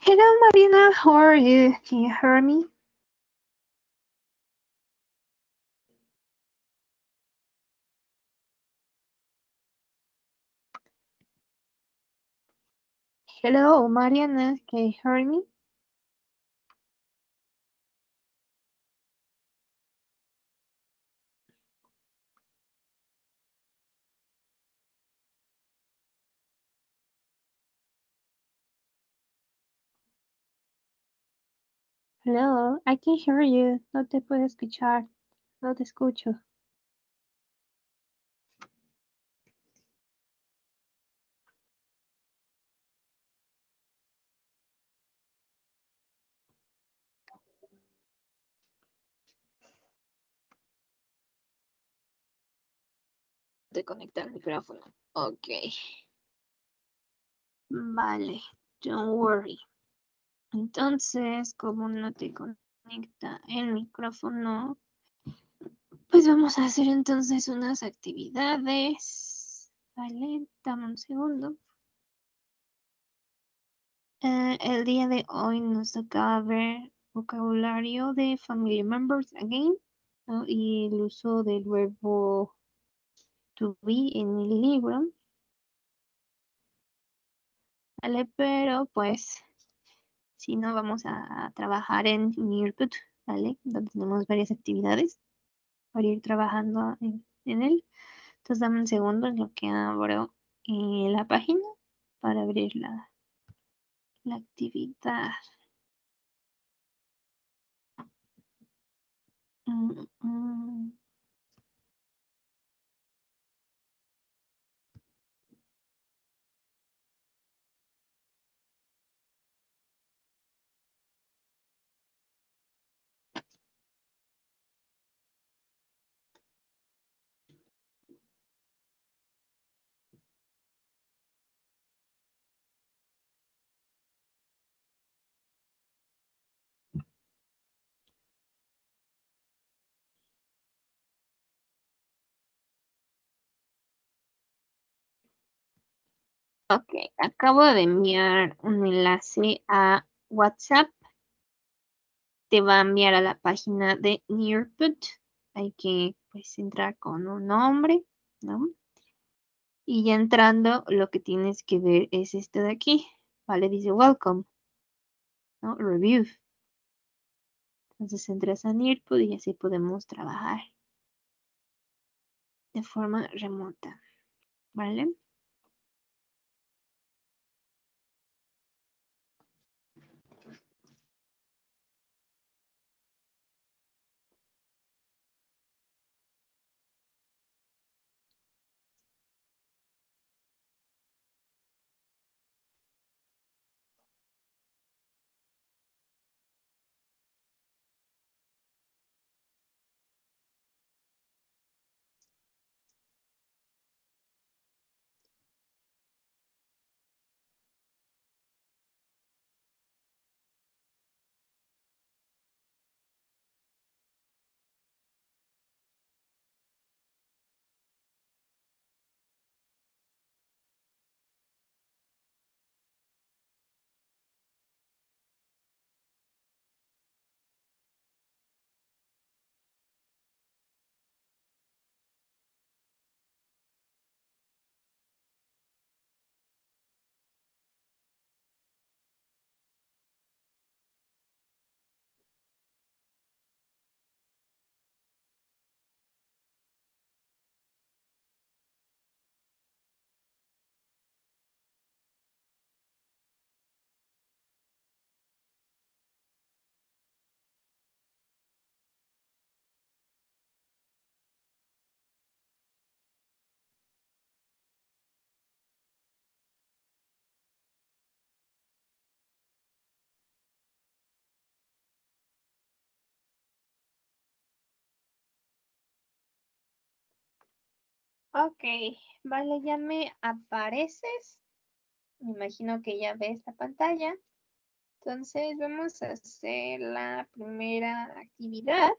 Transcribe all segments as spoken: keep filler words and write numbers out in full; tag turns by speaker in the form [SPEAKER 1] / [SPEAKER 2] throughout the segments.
[SPEAKER 1] Hello, Marina. How are you? Can you hear me? Hello, Mariana. Can you hear me? Hello, I can hear you. No te puedo escuchar. No te escucho. De conectar el micrófono. Ok. Vale. Don't worry. Entonces, como no te conecta el micrófono, pues vamos a hacer entonces unas actividades. Vale, dame un segundo. Uh, el día de hoy nos toca ver vocabulario de family members again, ¿no? Y el uso del verbo to be en el libro. Vale, pero pues si no vamos a, a trabajar en Nearput, ¿vale? Donde tenemos varias actividades para ir trabajando en, en él. Entonces dame un segundo en lo que abro eh, la página para abrir la, la actividad. Mm, mm. Ok, acabo de enviar un enlace a WhatsApp. Te va a enviar a la página de Nearput. Hay que pues entrar con un nombre, ¿no? Y ya entrando, lo que tienes que ver es esto de aquí, ¿vale? Dice welcome, ¿no? Review. Entonces entras a Nearput y así podemos trabajar de forma remota, ¿vale? Ok, vale, ya me apareces. Me imagino que ya ves la pantalla. Entonces vamos a hacer la primera actividad.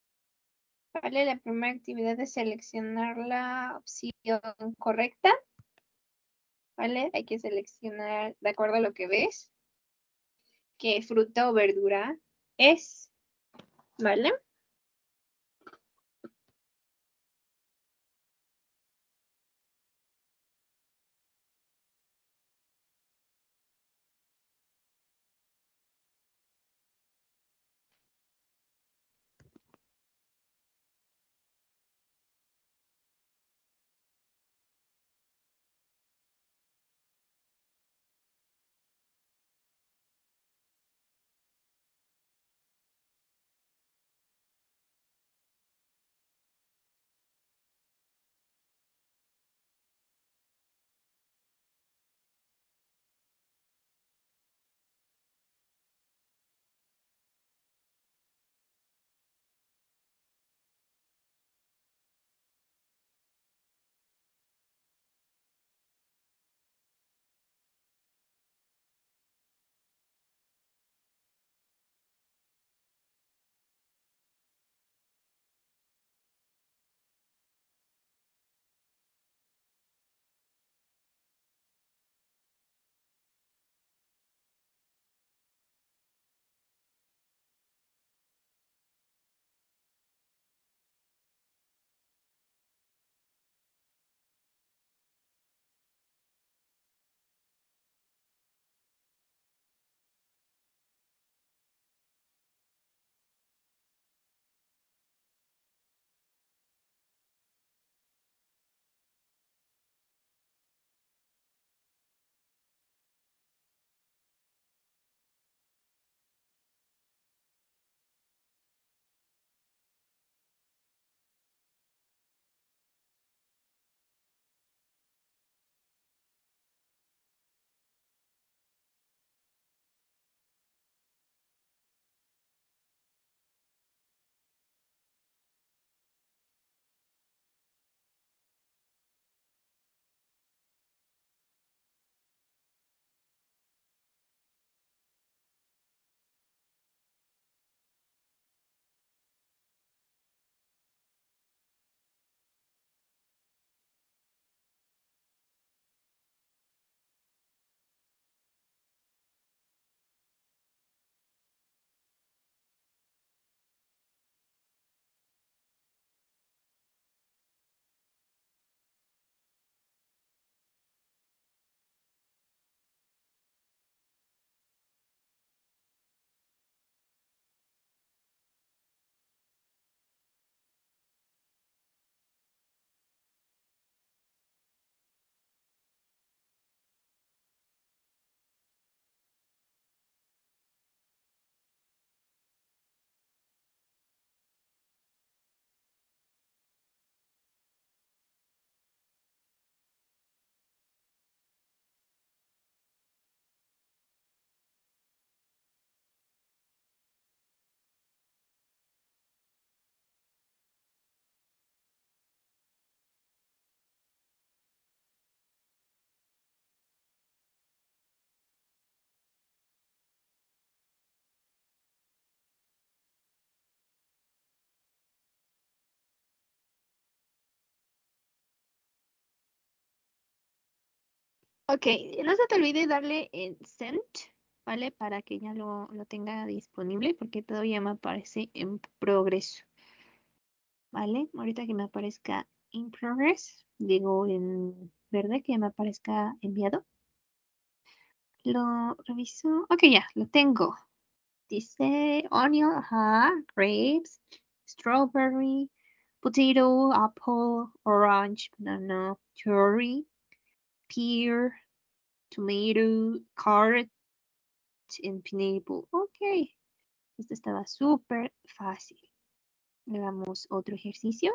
[SPEAKER 1] Vale, la primera actividad es seleccionar la opción correcta. Vale, hay que seleccionar de acuerdo a lo que ves. qué fruta o verdura es, ¿vale? Ok, no se te olvide darle en send, ¿vale? Para que ya lo, lo tenga disponible, porque todavía me aparece en progreso, ¿vale? Ahorita que me aparezca in progress, digo en verde que me aparezca enviado. Lo reviso. Ok, ya, lo tengo. Dice onion, ajá, grapes, strawberry, potato, apple, orange, banana, cherry, pear, tomato, carrot, and pineapple. Ok, esto estaba súper fácil. Hagamos otro ejercicio.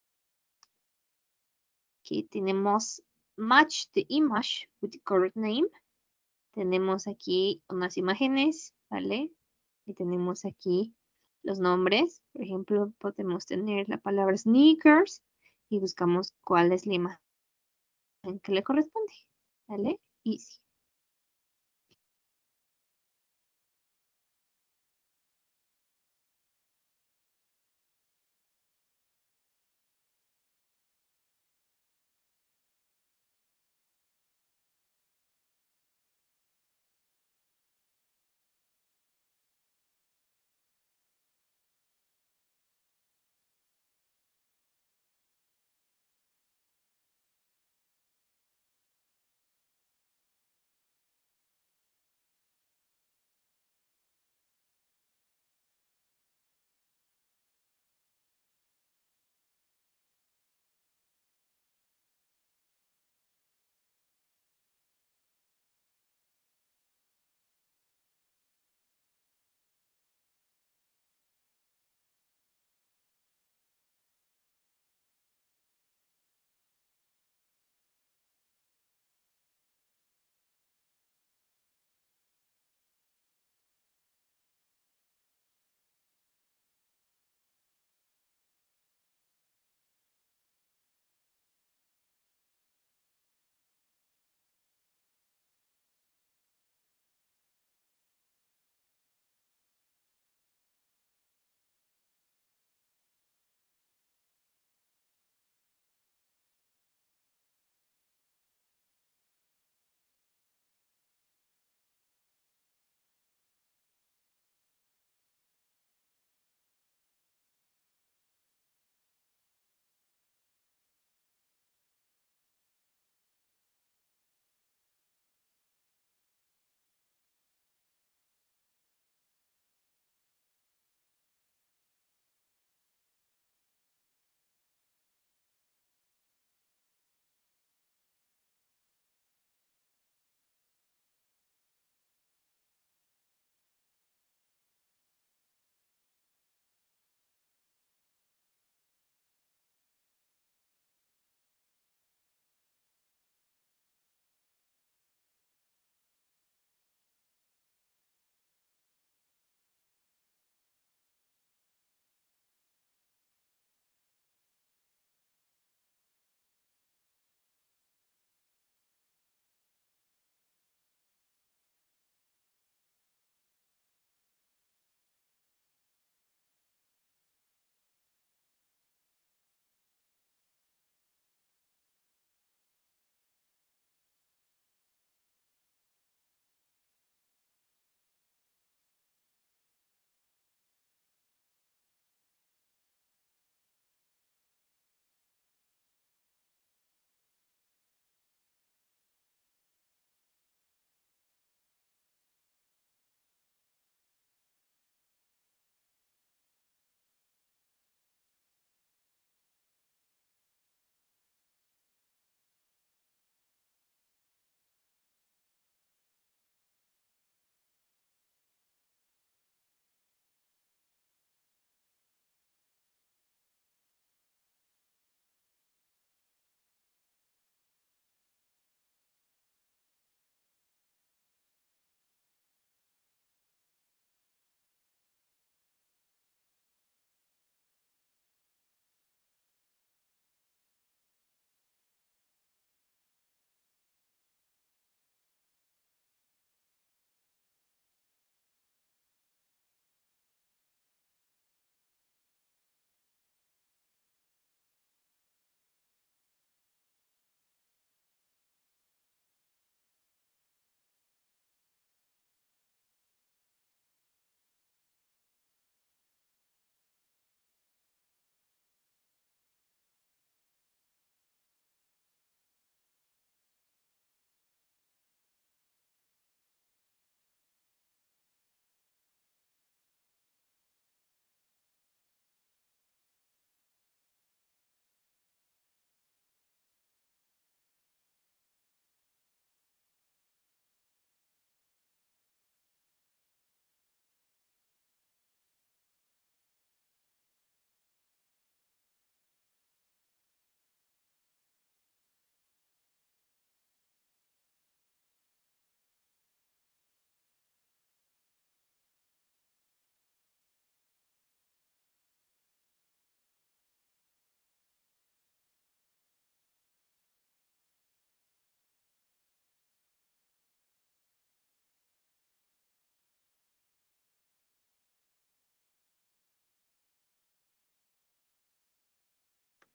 [SPEAKER 1] Aquí tenemos match the image with the correct name. Tenemos aquí unas imágenes, ¿vale? Y tenemos aquí los nombres. Por ejemplo, podemos tener la palabra sneakers y buscamos cuál es la imagen que le corresponde, ¿vale? Easy.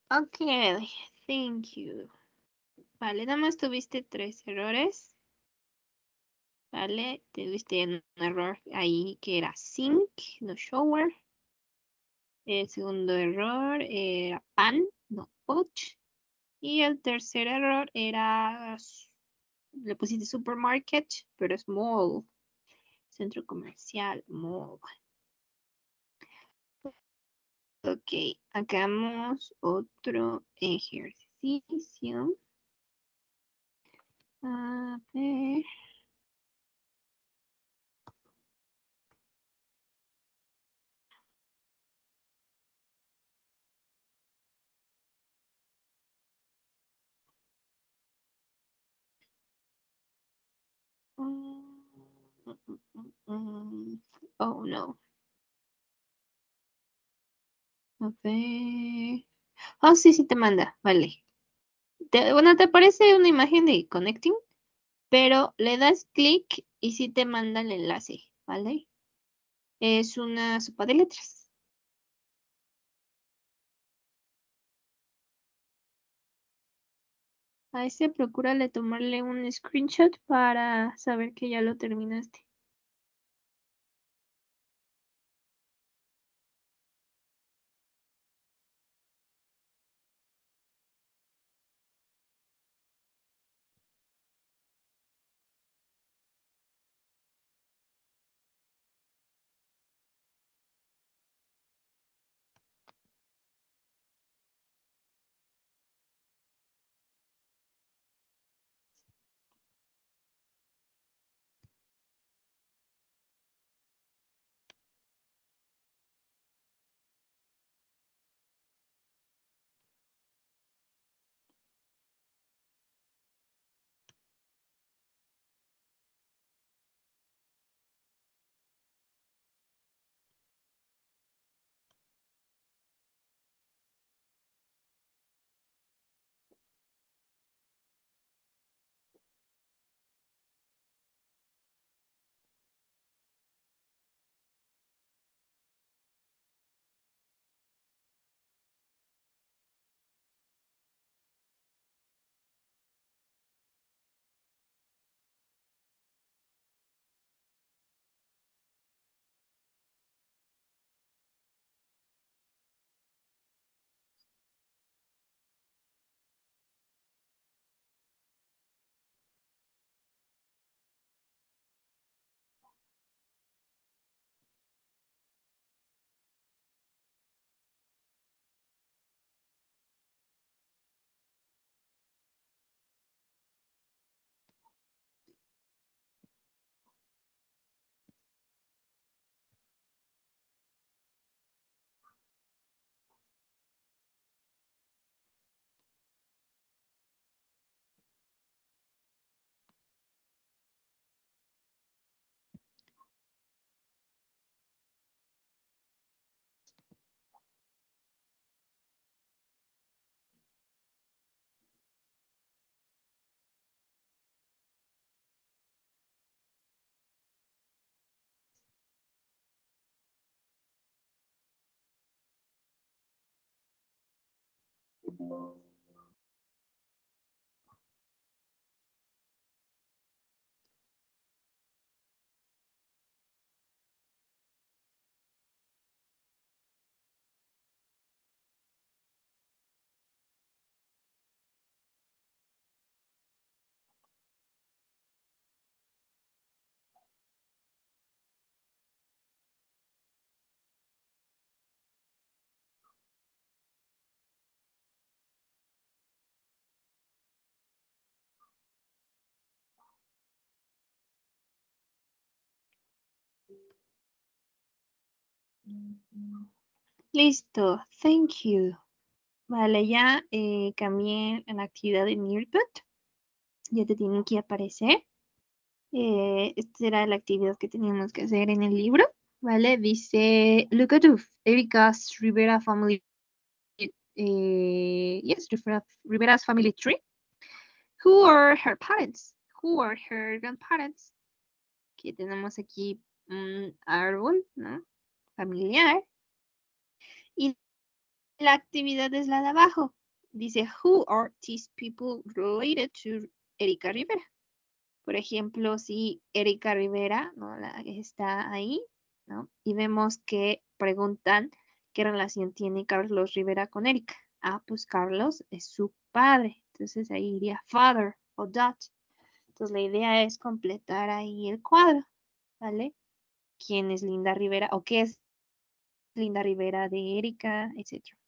[SPEAKER 1] Ok, thank you. Vale, nada más tuviste tres errores. Vale, tuviste un error ahí que era sink, no shower. El segundo error era pan, no pot. Y el tercer error era, le pusiste supermarket, pero es mall. Centro comercial, mall. Ok, hagamos otro ejercicio. A ver. Mm, mm, mm, mm. Oh, no. A ver. Oh, sí, sí te manda. Vale. Te- bueno, te aparece una imagen de connecting, pero le das clic y sí te manda el enlace, ¿vale? Es una sopa de letras. A ese procúrale tomarle un screenshot para saber que ya lo terminaste. Listo, thank you. Vale, ya eh, cambié la actividad en Nearput. Ya te tienen que aparecer. Eh, esta era la actividad que teníamos que hacer en el libro. Vale, dice, look at Erika's Rivera family. Eh, yes, Rivera, Rivera's family tree. Who are her parents? Who are her grandparents? Que tenemos aquí un árbol, ¿no? Familiar. Y la actividad es la de abajo. Dice, who are these people related to Erika Rivera? Por ejemplo, si Erika Rivera, ¿no? La, está ahí, ¿no? Y vemos que preguntan qué relación tiene Carlos Rivera con Erika. Ah, pues Carlos es su padre. Entonces ahí iría father o dad. Entonces la idea es completar ahí el cuadro, ¿vale? ¿Quién es Linda Rivera o qué es Linda Rivera de Erika, etcétera?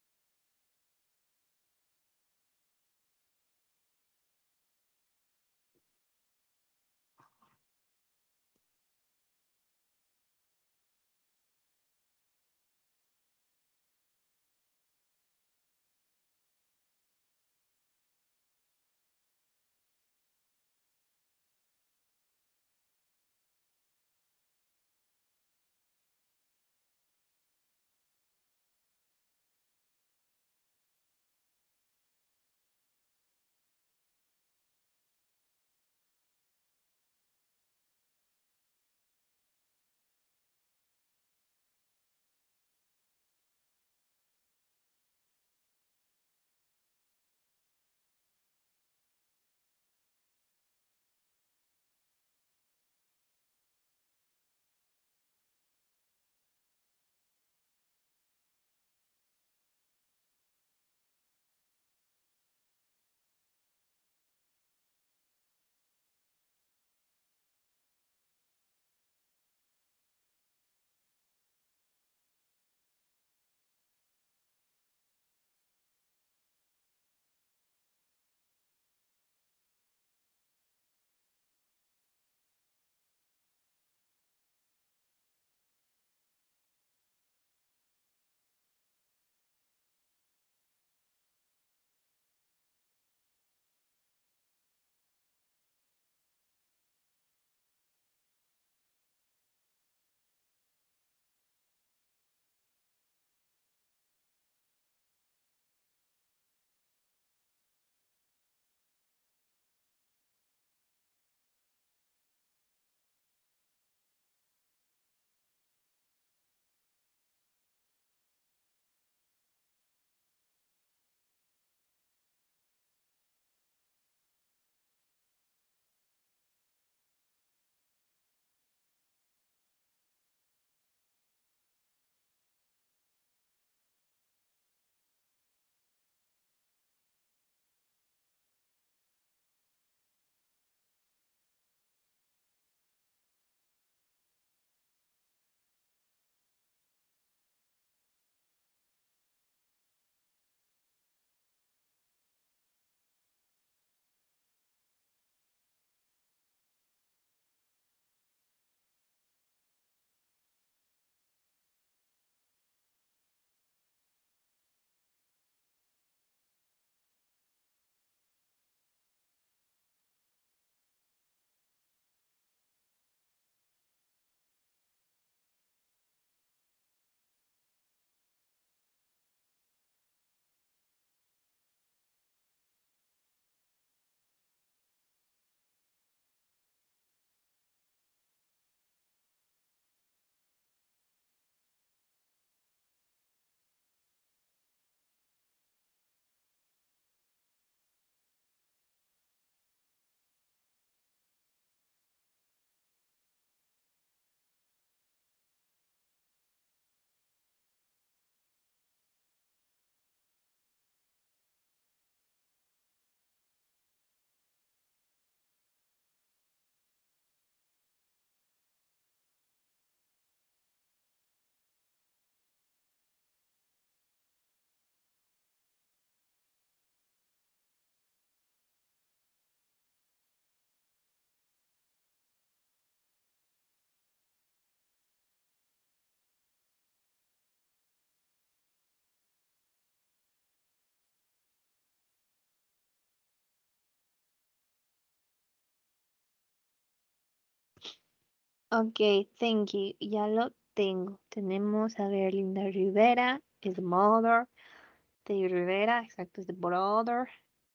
[SPEAKER 1] Ok, thank you. Ya lo tengo. Tenemos, a ver, Linda Rivera is the mother. Teddy Rivera, exacto, is the brother.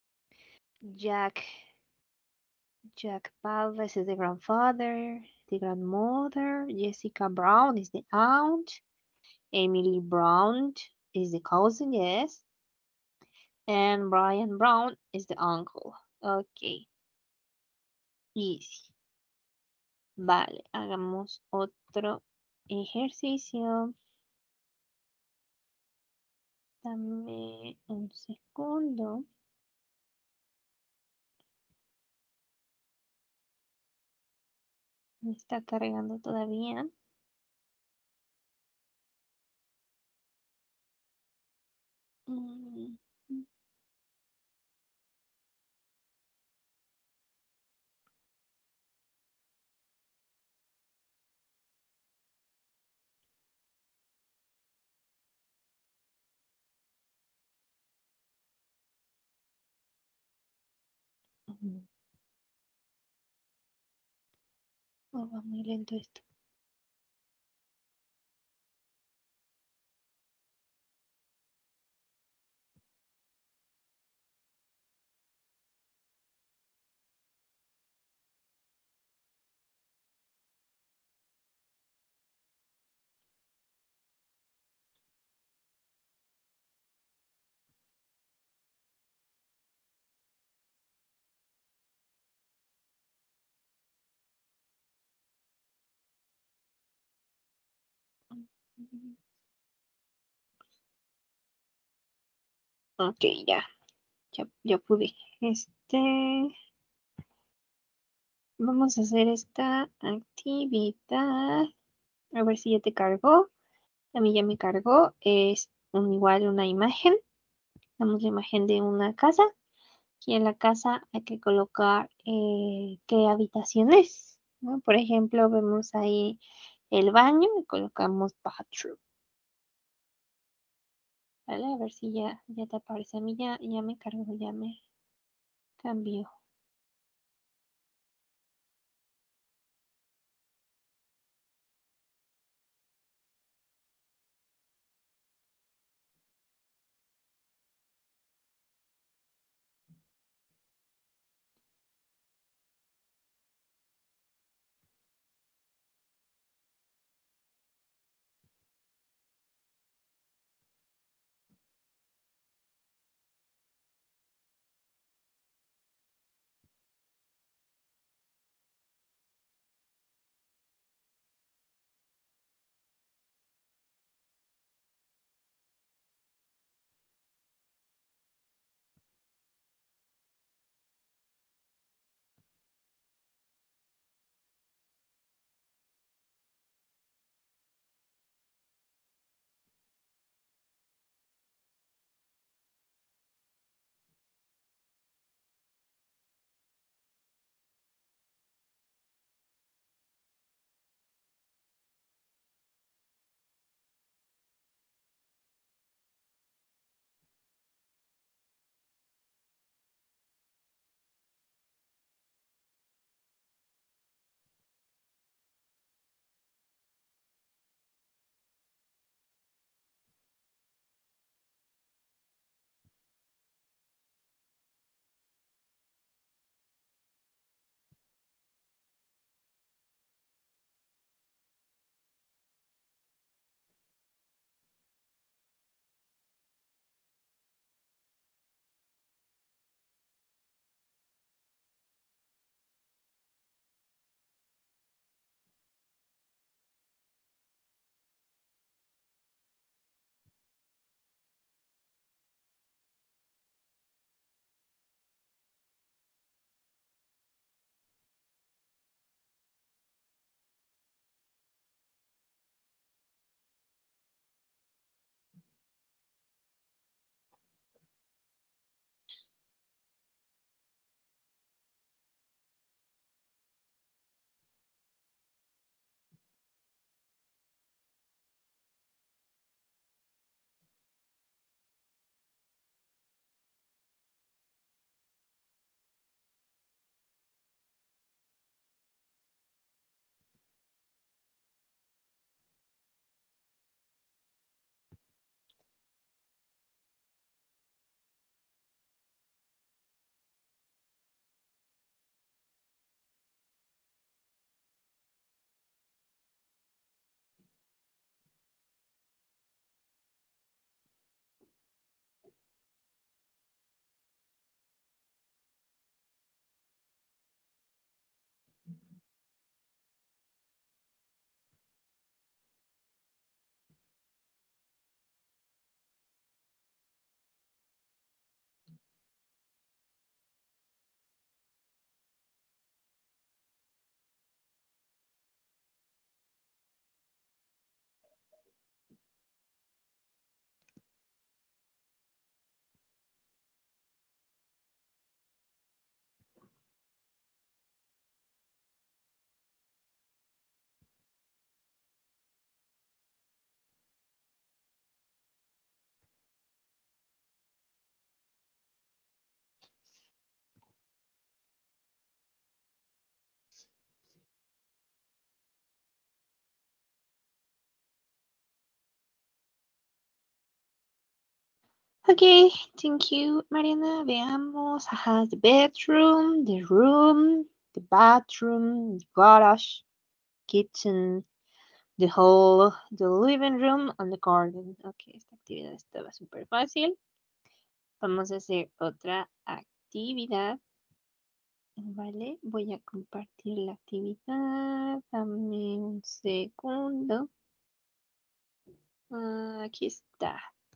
[SPEAKER 1] Jack, Jack Palves is the grandfather. The grandmother. Jessica Brown is the aunt. Emily Brown is the cousin, yes. And Brian Brown is the uncle. Ok, easy. Vale, hagamos otro ejercicio. Dame un segundo. Me está cargando todavía. Mm, mm, oh, va muy lento esto. Ok, ya, ya, ya pude. Este, vamos a hacer esta actividad. A ver si ya te cargó. A mí ya me cargó. Es un, igual una imagen. Damos la imagen de una casa. Y en la casa hay que colocar eh, qué habitaciones, ¿no? Por ejemplo, vemos ahí el baño y colocamos bathroom. ¿Vale? A ver si ya, ya te aparece. A mí ya, ya me cargó, ya me cambió. Okay, thank you, Mariana. Veamos. Ajá, the bedroom, the room, the bathroom, the garage, kitchen, the hall, the living room, and the garden. Ok, esta actividad estaba súper fácil. Vamos a hacer otra actividad. Vale, voy a compartir la actividad. Dame un segundo. Ah, aquí está.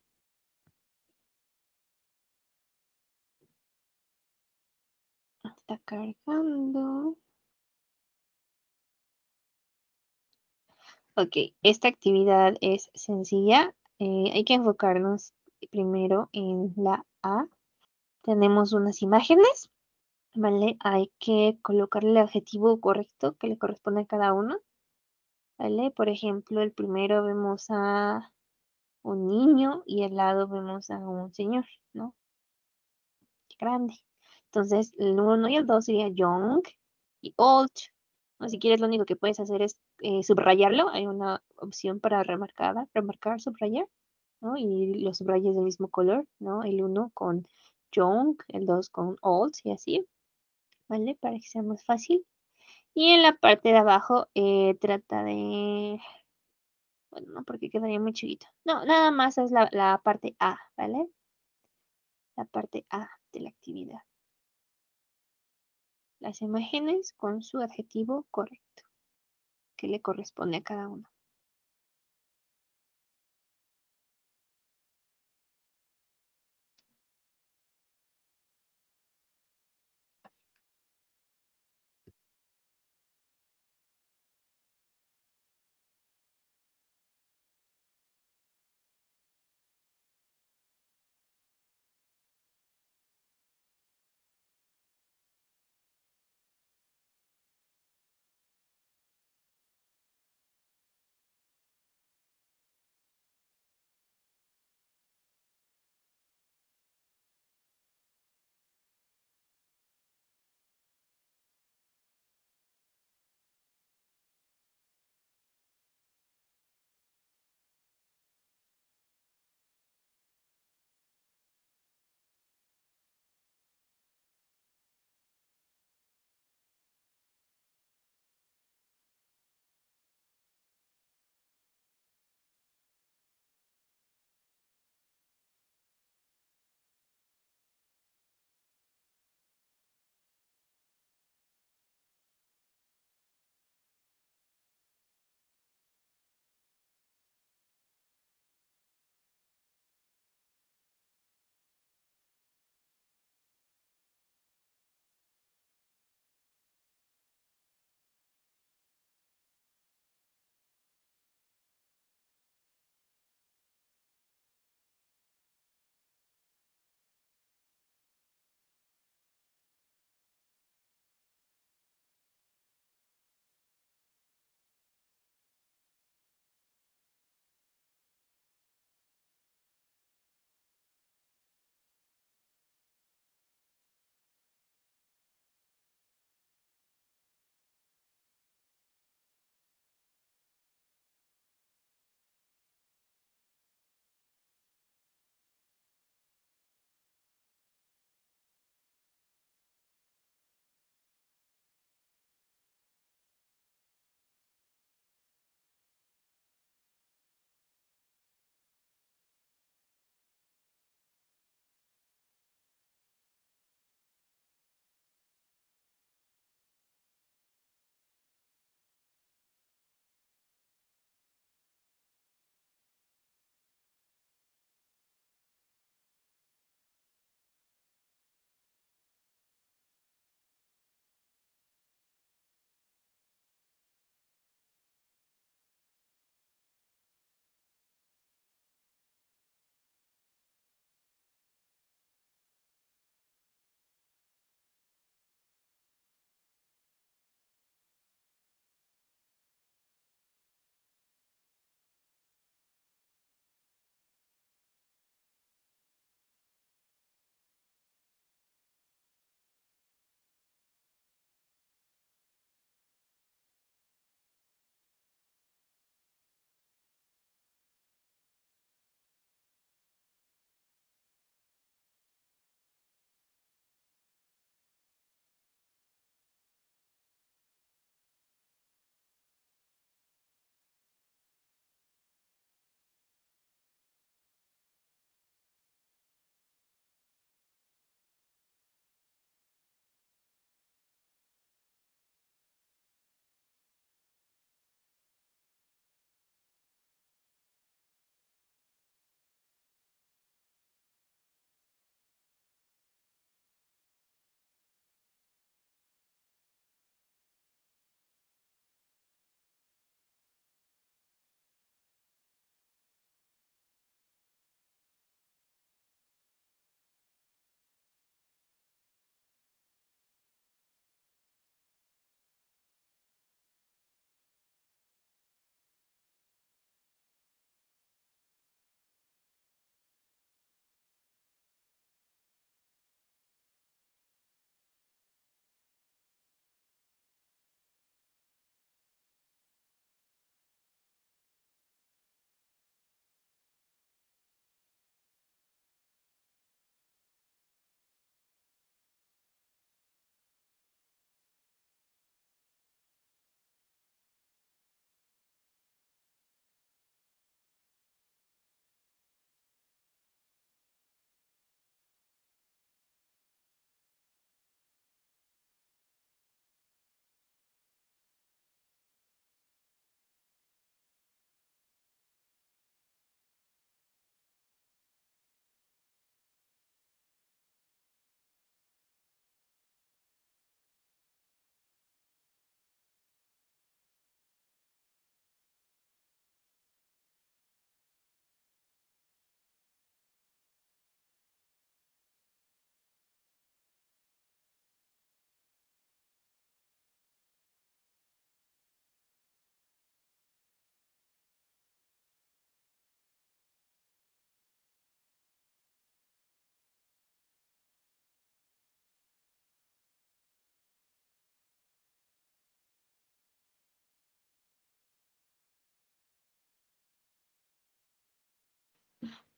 [SPEAKER 1] Está cargando. Ok, esta actividad es sencilla. Eh, hay que enfocarnos primero en la A. Tenemos unas imágenes, ¿vale? Hay que colocarle el adjetivo correcto que le corresponde a cada uno, ¿vale? Por ejemplo, el primero vemos a un niño y al lado vemos a un señor, ¿no? Grande. Entonces, el uno y el dos sería young y old. O si quieres, lo único que puedes hacer es eh, subrayarlo. Hay una opción para remarcar, remarcar, subrayar, ¿no? Y los subrayas del mismo color, ¿no? El uno con young, el dos con old y así, ¿vale? Para que sea más fácil. Y en la parte de abajo eh, trata de... Bueno, no, porque quedaría muy chiquito. No, nada más es la, la parte A, ¿vale? La parte A de la actividad. Las imágenes con su adjetivo correcto, que le corresponde a cada uno.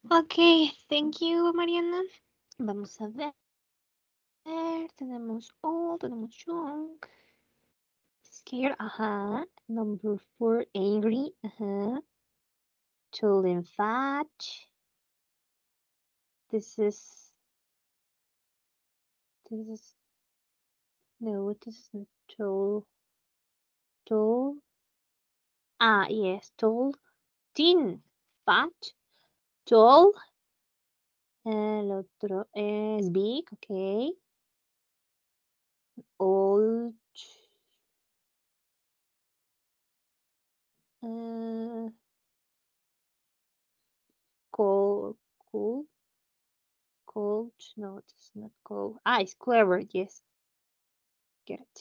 [SPEAKER 1] Ok, thank you, Mariana. Vamos a ver. Tenemos all, tenemos young. Scared, ajá. Number four, angry, ajá. Tall and fat. This is, this is, no, this is not tall. Tall. Ah, yes, tall. Thin, fat, tall. El otro es big, ok. Old. Uh, cold, cool, cold. No, it's not cold. Ah, it's clever. Yes, get it.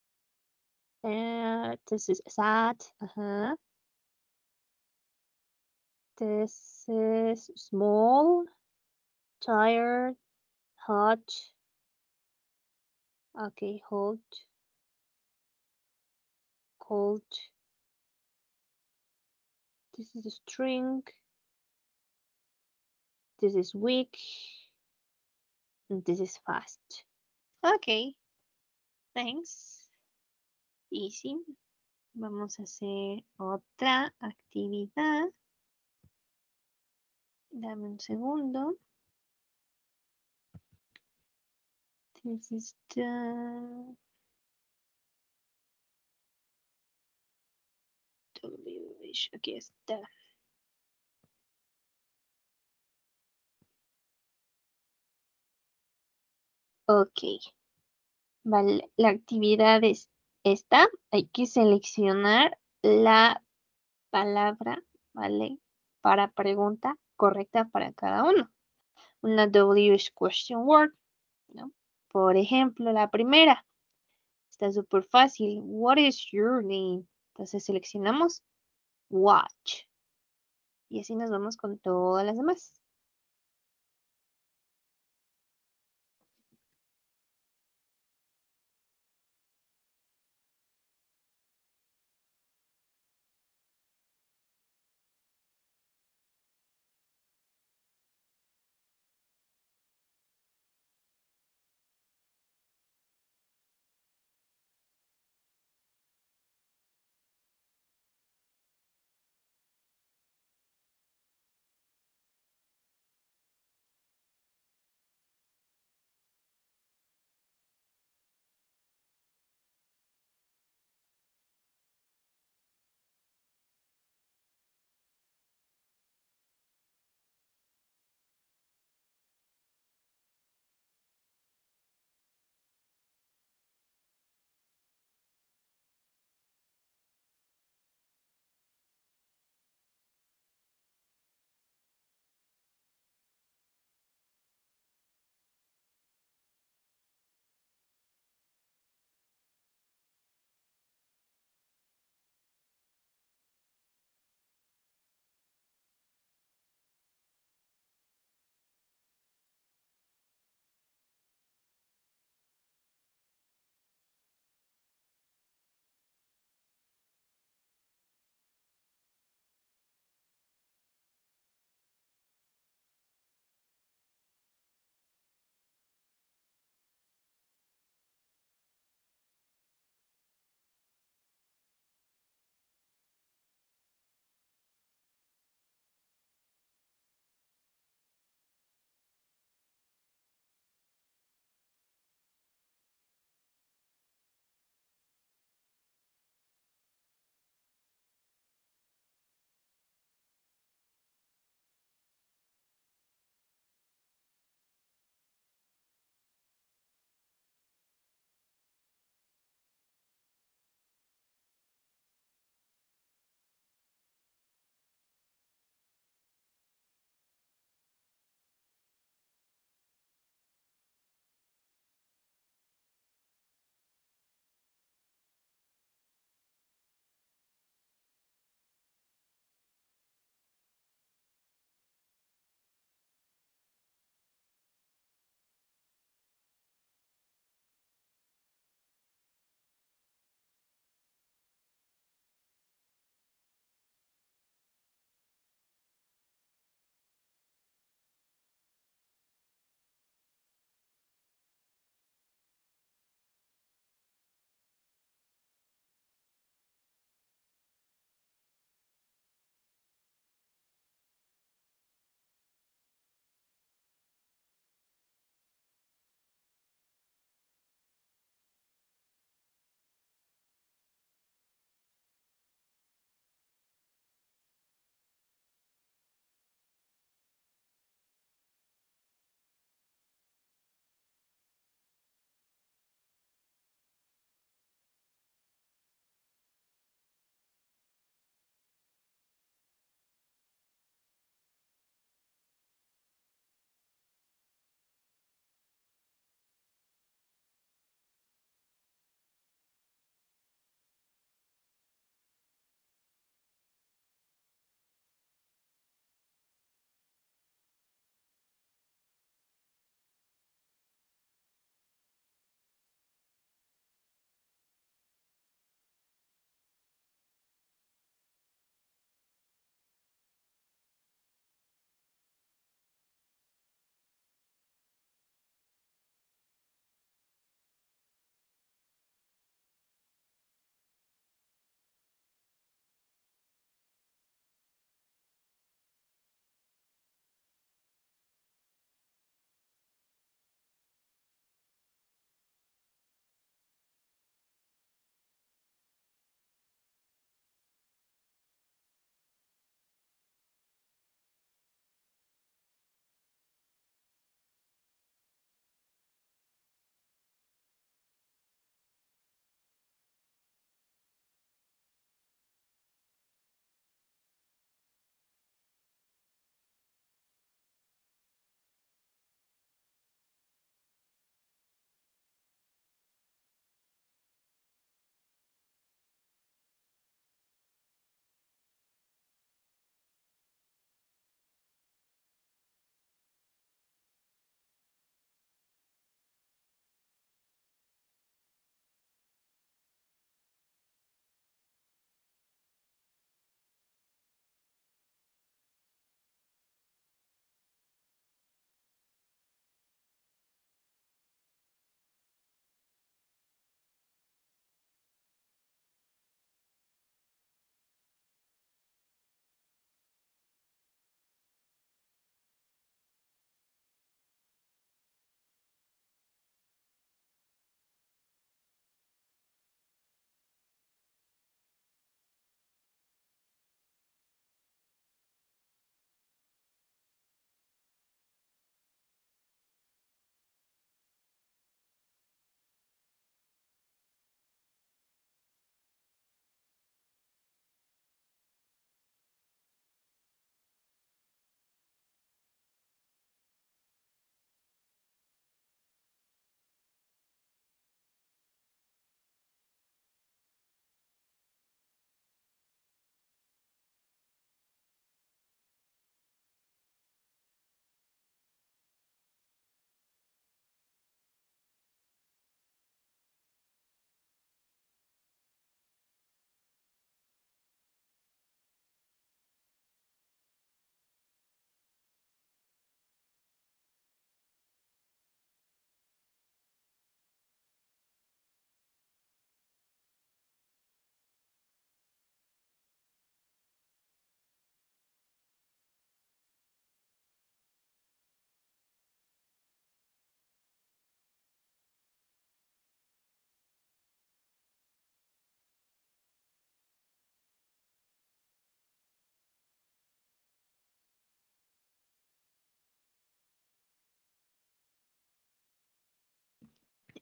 [SPEAKER 1] Uh, this is sad. Uh-huh. This is small, tired, hot. Okay, hot, cold. This is a string. This is weak. And this is fast. Okay, thanks. Easy. Vamos a hacer otra actividad. Dame un segundo. This is the W. Aquí está. Ok. Vale, la actividad es esta. Hay que seleccionar la palabra, ¿vale? Para pregunta correcta para cada uno. Una W es question word, ¿no? Por ejemplo, la primera. Está súper fácil. What is your name? Entonces seleccionamos watch. Y así nos vamos con todas las demás.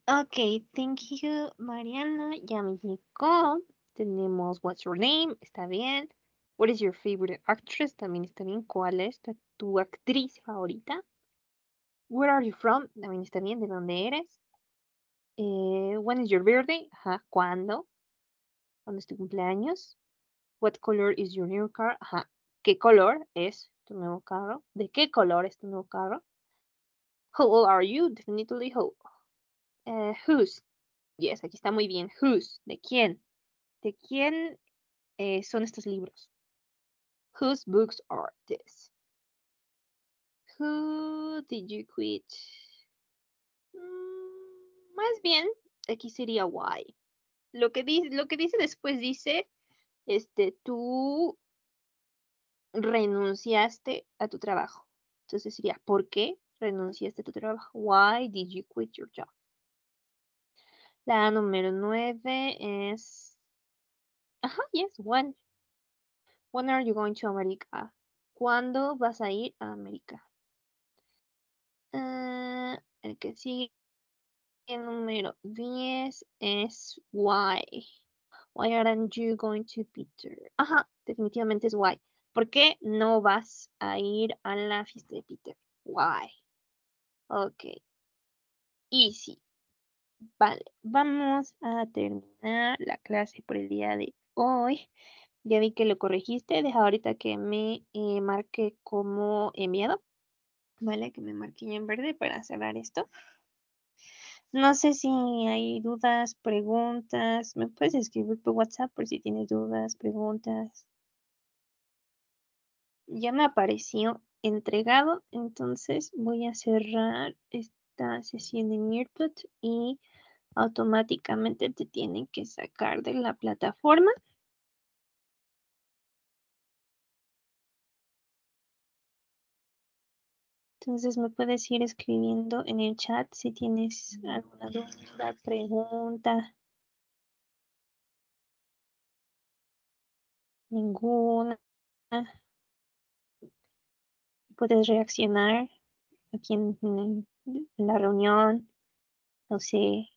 [SPEAKER 1] Ok, thank you, Mariana. Ya me llegó. Tenemos What's Your Name, está bien. What is your favorite actress? También está bien. ¿Cuál es tu actriz favorita? Where are you from? También está bien. ¿De dónde eres? Eh, when is your birthday? Ajá, ¿cuándo? ¿Cuándo es tu cumpleaños? What color is your new car? Ajá, ¿qué color es tu nuevo carro? ¿De qué color es tu nuevo carro? How old are you? Definitely how. Uh, whose? Yes, aquí está muy bien. Whose? ¿De quién? ¿De quién eh, son estos libros? Whose books are this? Who did you quit? Mm, más bien, aquí sería why. Lo que, dice, lo que dice después dice, este, tú renunciaste a tu trabajo. Entonces sería, ¿por qué renunciaste a tu trabajo? Why did you quit your job? La número nueve es, ajá, yes, when. When are you going to America? ¿Cuándo vas a ir a América? Uh, el que sigue, el número diez es why. Why aren't you going to Peter? Ajá, definitivamente es why. ¿Por qué no vas a ir a la fiesta de Peter? Why. Ok, easy. Vale, vamos a terminar la clase por el día de hoy. Ya vi que lo corregiste. Deja ahorita que me eh, marque como enviado. Vale, que me marque ya en verde para cerrar esto. No sé si hay dudas, preguntas. Me puedes escribir por WhatsApp por si tienes dudas, preguntas. Ya me apareció entregado, entonces voy a cerrar esta sesión en Nearput y automáticamente te tienen que sacar de la plataforma. Entonces me puedes ir escribiendo en el chat si tienes alguna duda, pregunta. Ninguna. Puedes reaccionar aquí en, en la reunión. No sé,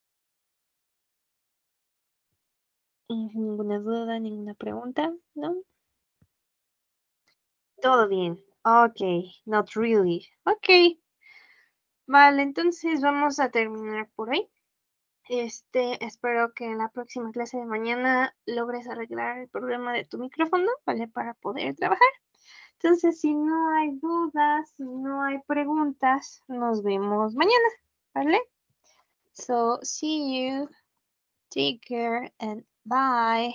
[SPEAKER 1] ninguna duda, ninguna pregunta, ¿no? Todo bien. Ok, not really. Ok. Vale, entonces vamos a terminar por hoy. Este, espero que en la próxima clase de mañana logres arreglar el problema de tu micrófono, ¿vale? Para poder trabajar. Entonces, si no hay dudas, si no hay preguntas, nos vemos mañana, ¿vale? So, see you, take care, and bye.